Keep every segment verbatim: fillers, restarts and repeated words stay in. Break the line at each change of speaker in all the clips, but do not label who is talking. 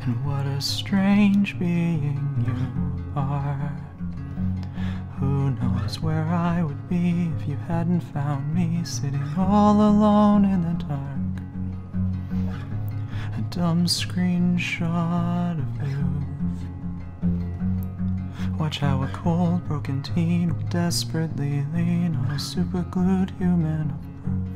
And what a strange being you are. Who knows where I would be if you hadn't found me sitting all alone in the dark. A dumb screenshot of you. Watch how a cold, broken teen will desperately lean on a superglued human of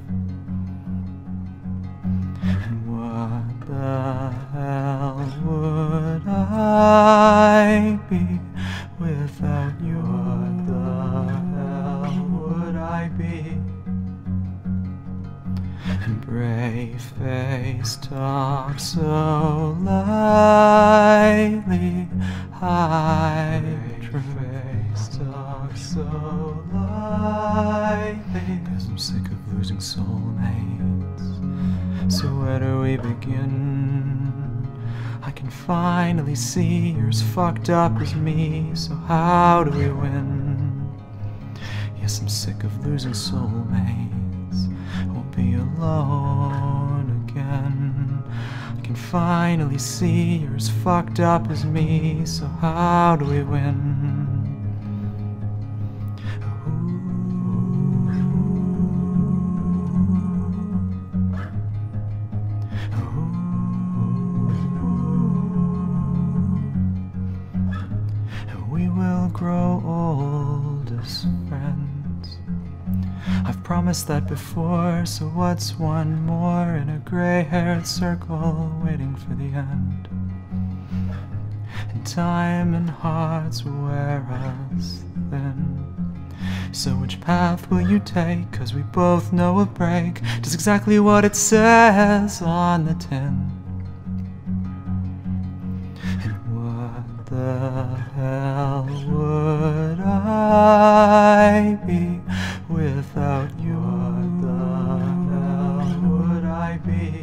proof. And what the hell would I be without you? What the hell would I be? And brave face talks so lightly. High face talks so lightly. 'Cause I'm sick of losing soulmates. So where do we begin? I can finally see you're as fucked up as me. So how do we win? Yes, I'm sick of losing soulmates. Won't be alone again. I can finally see you're as fucked up as me. So how do we win? We will grow old as friends. I've promised that before, so what's one more in a gray-haired circle waiting for the end? And time and hearts wear us thin. So which path will you take? 'Cause we both know a break does exactly what it says on the tin. The hell would I be without you? What the hell would I be?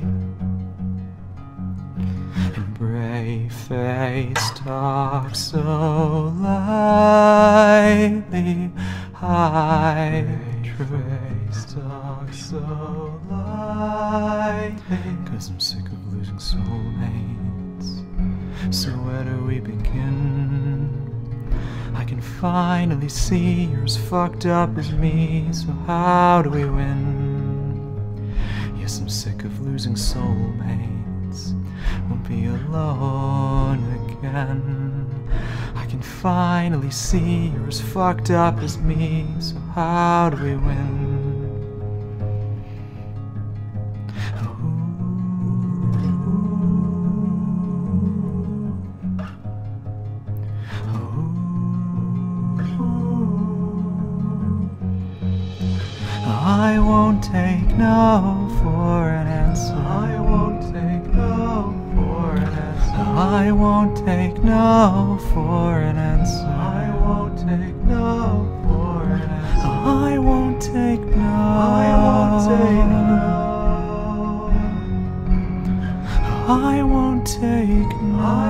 And brave face talks so lightly. High face talks so lightly. 'Cause I'm sick of losing soulmates. So where do we begin? I can finally see you're as fucked up as me. So how do we win? Yes, I'm sick of losing soulmates. Won't be alone again. I can finally see you're as fucked up as me. So how do we win? I won't take no for an answer. I won't take no for an answer. I won't take no for an answer. I won't take no for an answer. I won't take no. I won't take no. I won't take no.